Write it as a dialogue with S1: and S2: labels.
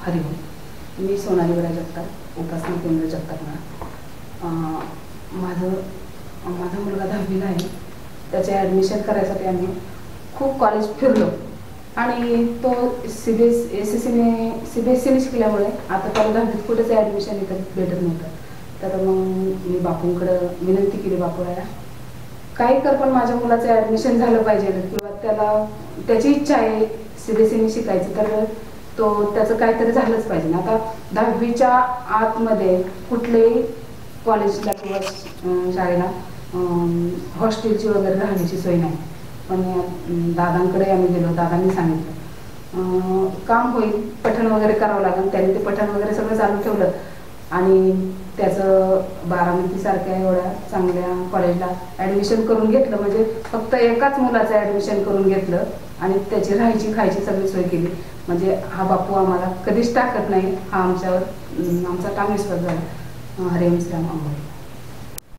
S1: हरिओम. मी सोनाली विराज जगताप, उपासना केंद्र जगतापला. माझा मुलगा 10वीला आहे. त्याचे ॲडमिशन करायसाठी आम्ही खूप कॉलेज फिरलो आणि तो CBSE शिकल्यामुळे आता त्याला 10वीत कुठेच ॲडमिशन इथं भेटत नव्हतं. तर मग मी बापूंकडं विनंती केली, बापूला काही कर पण माझ्या मुलाचं ॲडमिशन झालं पाहिजे किंवा त्याची इच्छा आहे CBSE शिकायचं, तर त्याचं काहीतरी झालंच पाहिजे. आता 10वीच्या आतमध्ये कुठल्याही कॉलेजला किंवा शाळेला हॉस्टेलची वगैरे राहण्याची सोय नाही. पण दादांकडे आम्ही गेलो. दादांनी सांगितलं काम होईल, पठण वगैरे करावं लागेल. त्यांनी ते पठण वगैरे सगळं चालू ठेवलं आणि त्याचं बारामतीसारख्या एवढ्या चांगल्या कॉलेजला ॲडमिशन करून घेतलं. म्हणजे फक्त एकाच मुलाचं ॲडमिशन करून घेतलं आणि त्याची राहायची खायची सगळी सोय केली. म्हणजे हा बापू आम्हाला कधीच टाकत नाही, हा आमचा ठाम विश्वास झाला. हरिओम श्रीराम अंबोली.